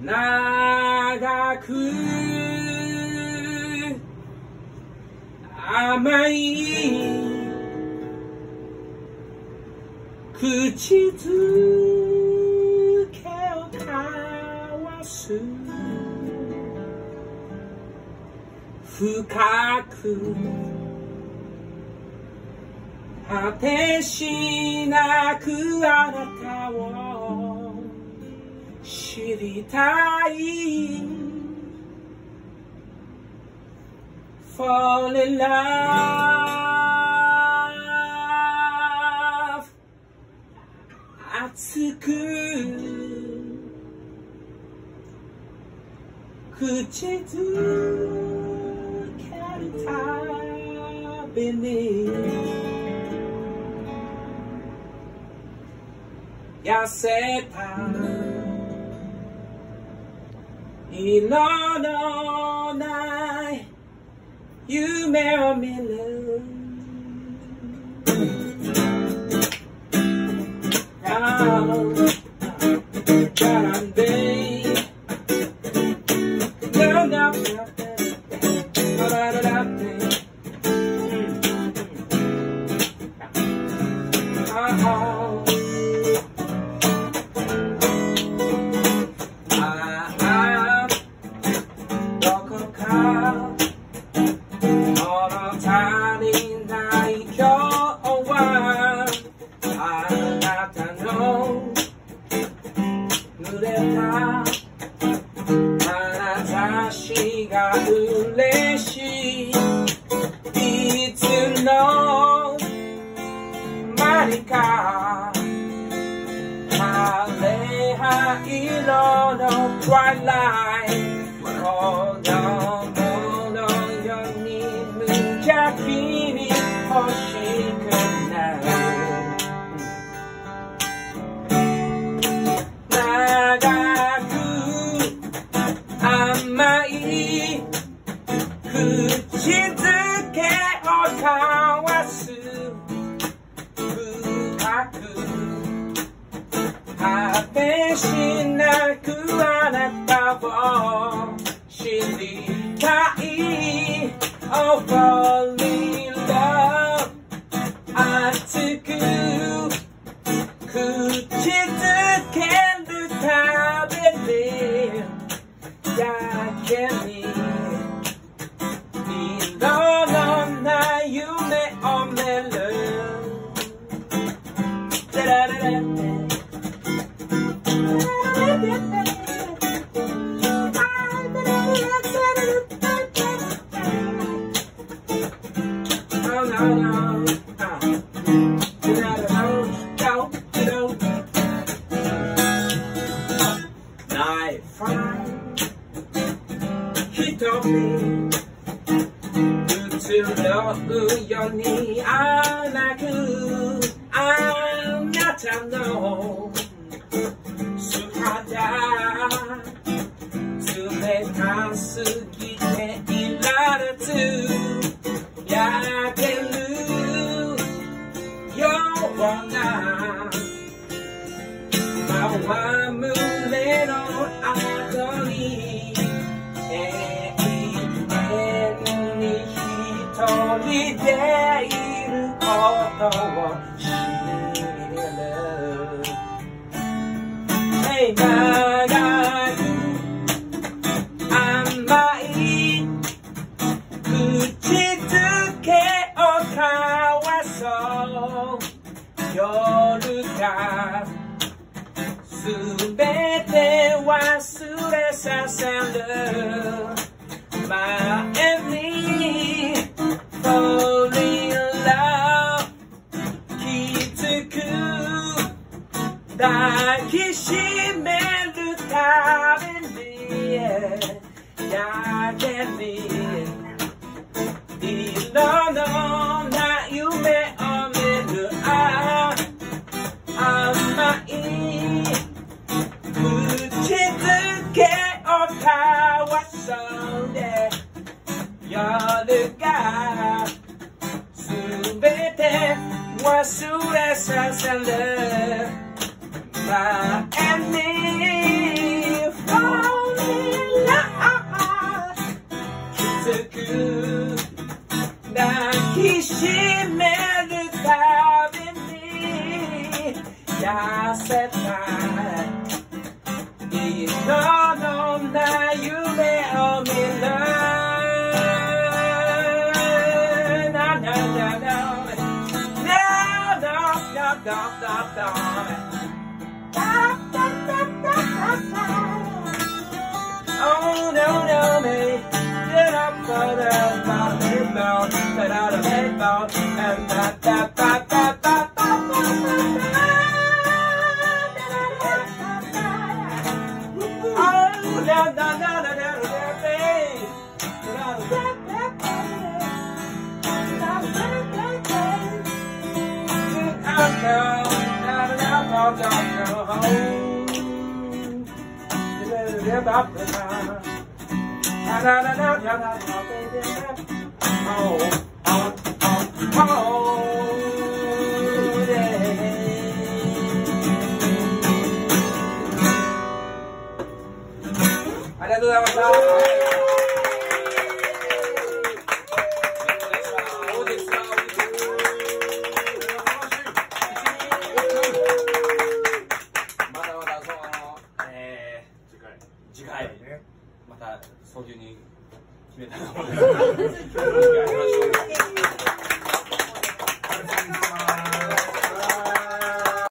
長く甘い口づけを交わす深く果てしなくあなたを知りたい Fall in love 熱く口づけるたびに痩せた色のない夢を見る絡んで嬉しいいつの間にか枯れ葉色の Twilight 子供のように無邪気に欲しくなる長く甘い口づけを交わす深く果てしなくあなたを知りたい Oh, fall in love 熱く口づけるたびにやけに色のない夢を見る移ろうように荒くあなたの姿冷たすぎていられず焼けるような戯れの後に一人でいることを知る Hey 長く甘い口づけを交わそう夜がすべて忘れさせる前に Fall in love 気づく抱きしめるたびにやけに色のない夢を見る甘い口づけを交わそうで夜がすべて忘れさせる前にく抱きしめるたびに痩せたい色のない夢を見るななななOh no no me get up for the baseball put out a baseball and da da da da da oh da da da da da Oh, oh, oh, oh.